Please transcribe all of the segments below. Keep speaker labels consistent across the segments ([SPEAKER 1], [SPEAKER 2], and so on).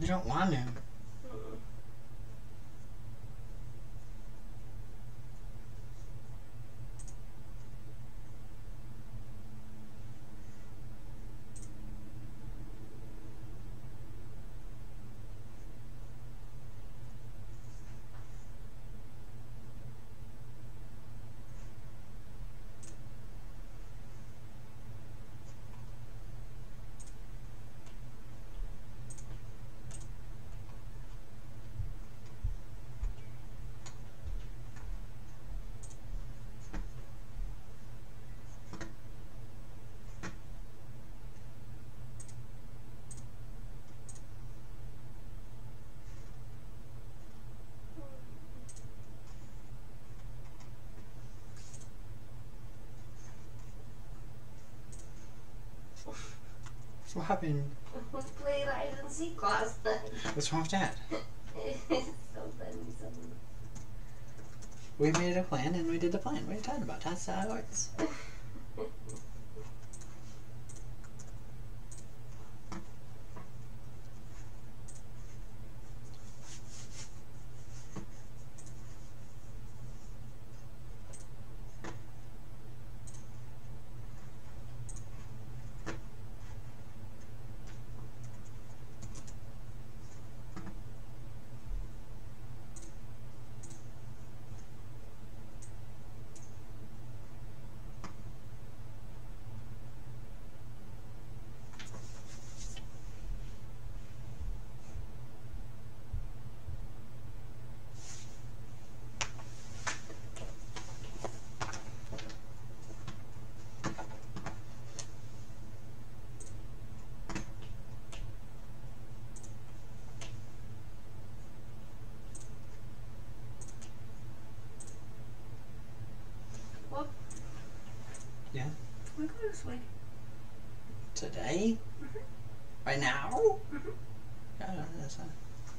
[SPEAKER 1] You don't want to. What happened?
[SPEAKER 2] We played hide and seek last night.
[SPEAKER 1] What's wrong with that?
[SPEAKER 2] Something.
[SPEAKER 1] We made a plan and we did the plan. What are you talking about? That's how it works.
[SPEAKER 2] What?
[SPEAKER 1] Yeah?
[SPEAKER 2] We go this way.
[SPEAKER 1] Today? Right now? Yeah, that's fine.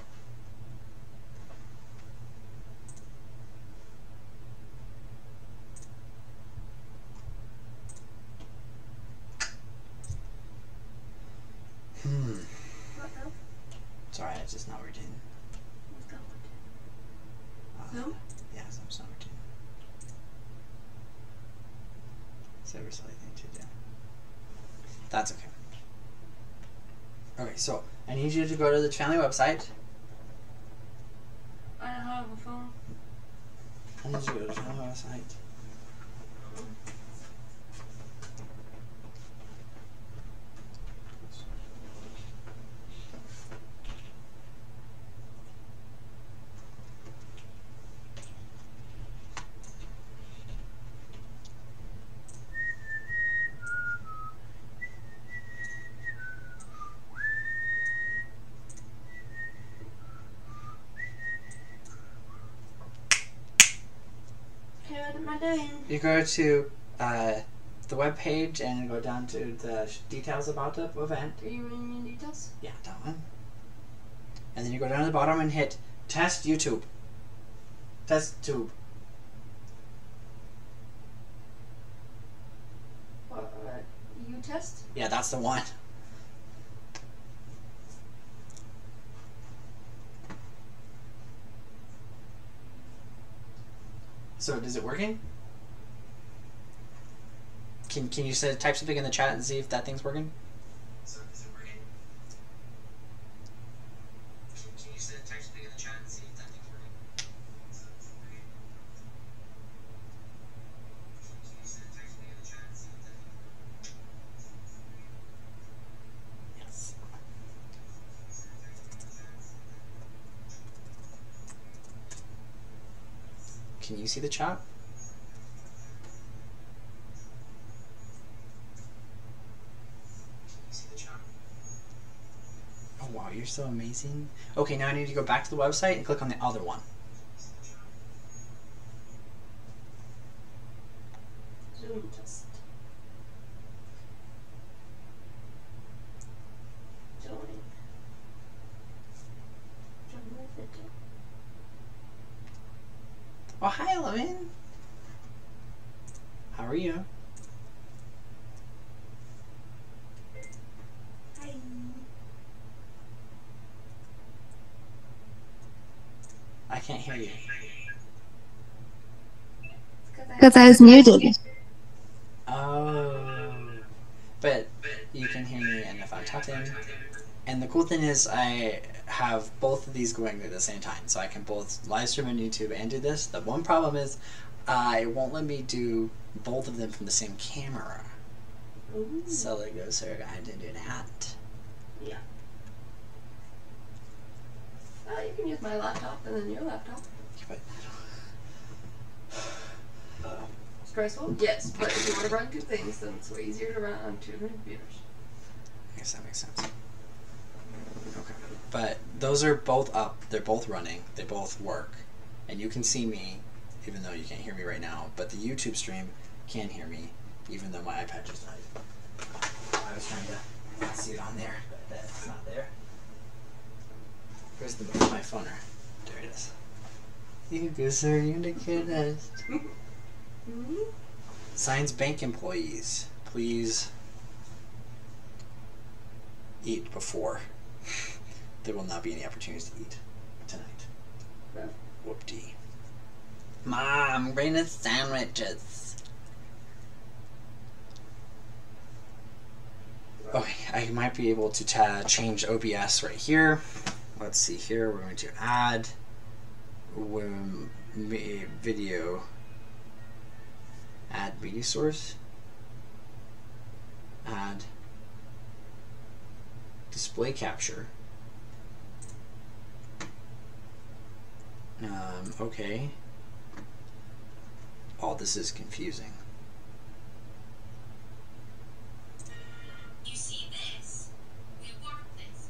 [SPEAKER 2] What now?
[SPEAKER 1] Sorry, it's just not routine.
[SPEAKER 2] What's that one? No?
[SPEAKER 1] Yeah, it's not routine. So we're silly thing to do. That's okay. Okay, so I need you to go to the family website.
[SPEAKER 2] I don't have a phone.
[SPEAKER 1] I need you to go to the family website.
[SPEAKER 2] Okay, what am I doing?
[SPEAKER 1] You go to the web page and go down to the details about the event.
[SPEAKER 2] Are you reading the details?
[SPEAKER 1] Yeah, that one. And then you go down to the bottom and hit Test YouTube. Test Tube.
[SPEAKER 2] What, you test?
[SPEAKER 1] Yeah, that's the one. So, is it working? Can you type something in the chat and see if that thing's working? So, is it working? Can you type something in the chat and see if that thing's working? So, is it working? Can you type something in the chat and see if that thing's working? Yes. Can you see the chat? Oh wow, you're so amazing. Okay, now I need to go back to the website and click on the other one.
[SPEAKER 2] Zoom test. Join. Join my video.
[SPEAKER 1] Oh hi, Levin. How are you?
[SPEAKER 2] Hi.
[SPEAKER 1] can't hear you.
[SPEAKER 2] Because
[SPEAKER 3] I was muted.
[SPEAKER 1] Oh. But you can hear me, and if I'm talking. And the cool thing is I have both of these going at the same time. So I can both live stream on YouTube and do this. The one problem is it won't let me do both of them from the same camera.
[SPEAKER 2] Ooh.
[SPEAKER 1] So there goes her. I didn't do that.
[SPEAKER 2] Yeah. You can use my laptop and then your laptop.
[SPEAKER 1] But
[SPEAKER 2] Stressful? Yes, but if you want to run two things, then it's way easier to run it on two different computers.
[SPEAKER 1] I guess that makes sense. Okay. But those are both up. They're both running. They both work. And you can see me, even though you can't hear me right now. But the YouTube stream can hear me, even though my iPad just died. I was trying to see it on there, but that's not there. Where's my phone? There it is. You go, sir. You're the goodest. Signs Bank employees, please eat before. There will not be any opportunities to eat tonight.
[SPEAKER 2] No.
[SPEAKER 1] Whoop-dee. Mom, bring us sandwiches. Okay, I might be able to change OBS right here. Let's see here. We're going to add video. Add media source. Add display capture. Okay. Oh, this is confusing.
[SPEAKER 4] You see this? We want this.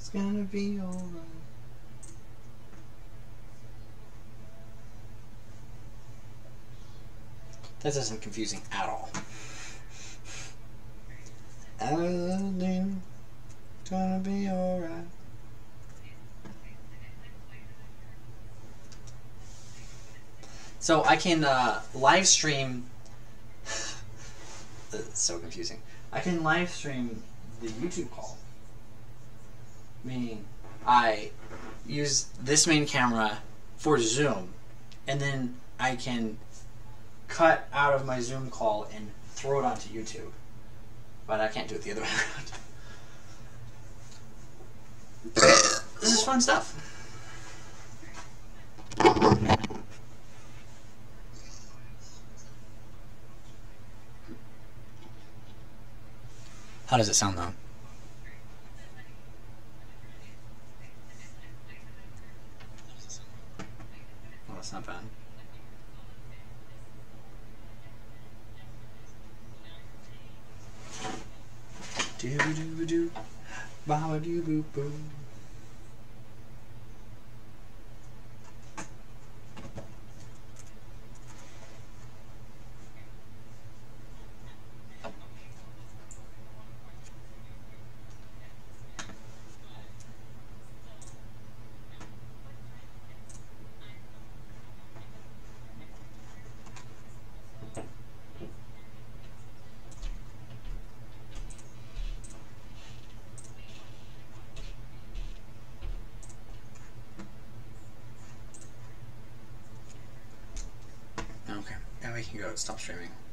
[SPEAKER 1] It's gonna be alright. That isn't confusing at all. Everything's gonna be alright. So I can live stream. It's so confusing. I can live stream the YouTube call. Meaning, I use this main camera for Zoom, and then I can cut out of my Zoom call and throw it onto YouTube. But I can't do it the other way around. This is fun stuff. How does it sound though? Well, that's not bad. Do do do, ba do boo boo. Okay, now we can go stop streaming.